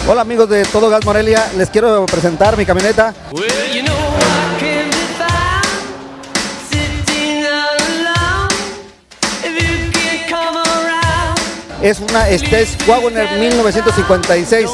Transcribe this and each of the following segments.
Hola amigos de Todo Gas Morelia, les quiero presentar mi camioneta. Es una Stage Wagoner 1956.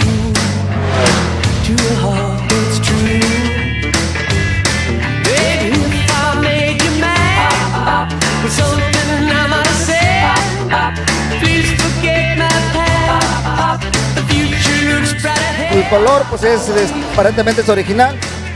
El color pues aparentemente es original.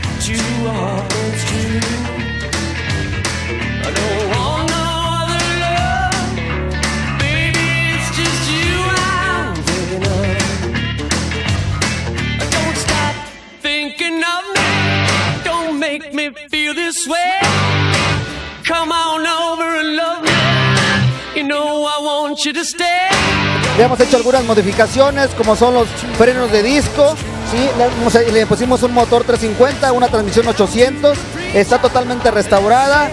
Le hemos hecho algunas modificaciones, como son los frenos de disco, ¿sí? Le pusimos un motor 350, una transmisión 800, está totalmente restaurada.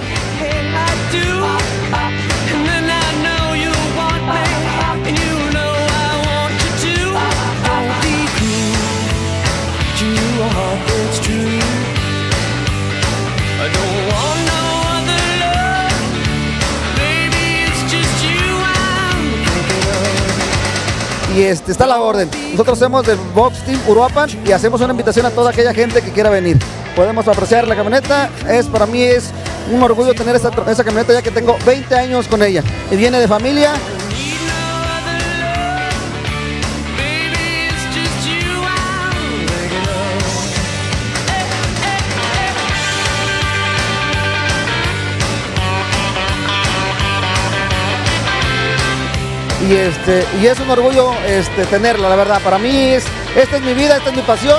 Y está a la orden. Nosotros somos del Box Team Uruapan y hacemos una invitación a toda aquella gente que quiera venir. Podemos apreciar la camioneta. Para mí es un orgullo tener esa camioneta, ya que tengo 20 años con ella. Y viene de familia. Y es un orgullo tenerla, la verdad. Para mí esta es mi vida, esta es mi pasión.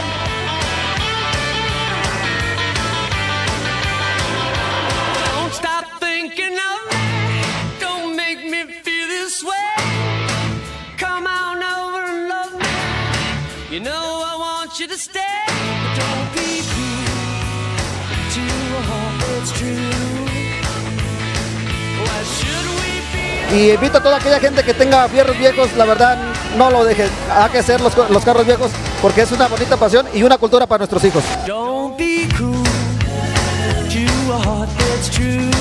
Y invito a toda aquella gente que tenga fierros viejos, la verdad, no lo deje. Hay que hacer los carros viejos porque es una bonita pasión y una cultura para nuestros hijos.